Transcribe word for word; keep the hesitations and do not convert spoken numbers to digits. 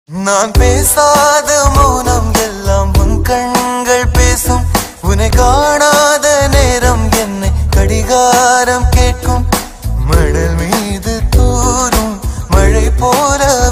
நான் பேசாத மௌனம் எல்லாம் உன் கண்கள் பேசும். உன்னை காணாத நேரம் என்னை கடிகாரம் கேட்கும். மடல் மீது தூரும் மழை போல